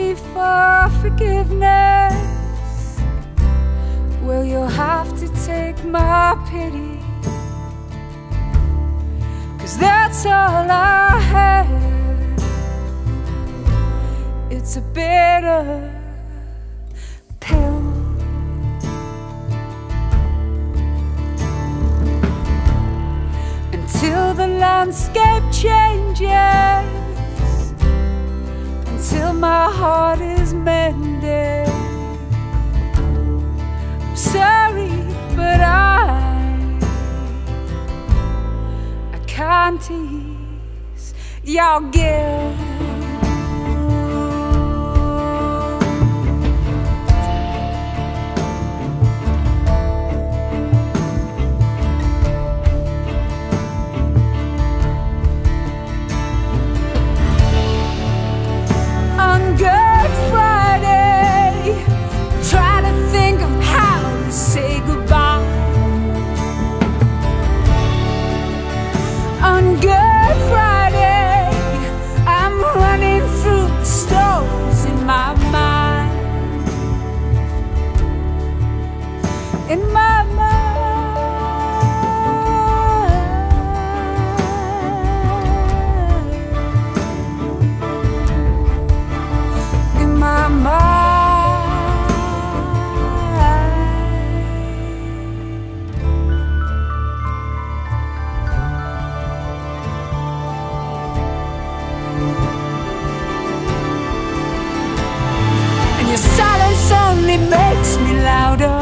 me for forgiveness, well, you'll have to take my pity, 'cause that's all I have. It's a bitter pill. Until the landscape changes, until my heart is mended. I'm sorry, but I can't ease your guilt. In my mind, in my mind. And your silence only makes me louder.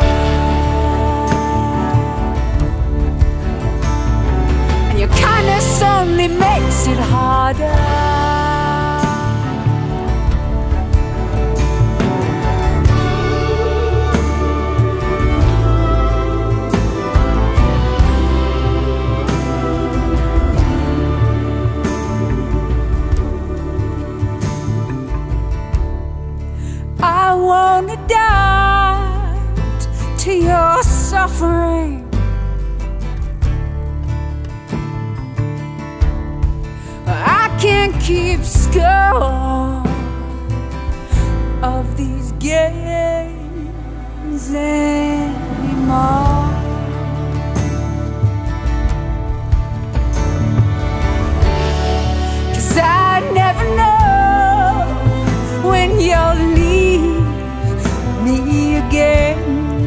Your kindness only makes it harder. I won't adapt to your suffering. Can't keep score of these games anymore. 'Cause I never know when you'll leave me again.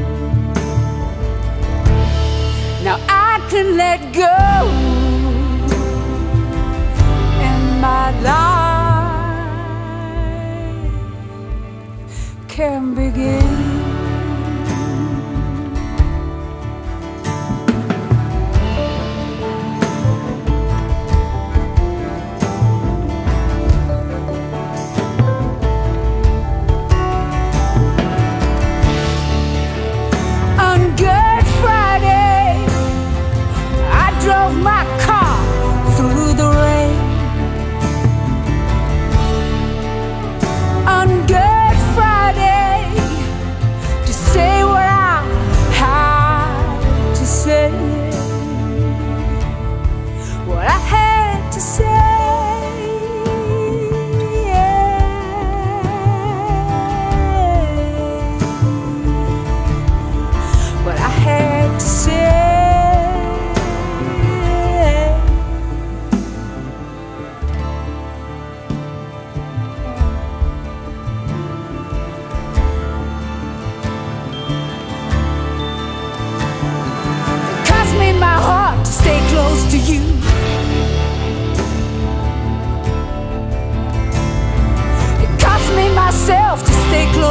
Now I can let go. My life can begin. On Good Friday, I drove my car through the rain. On Good Friday, to say what I had to say, what I had to say, what I had to say. Stay close to you. It cost me myself to stay close.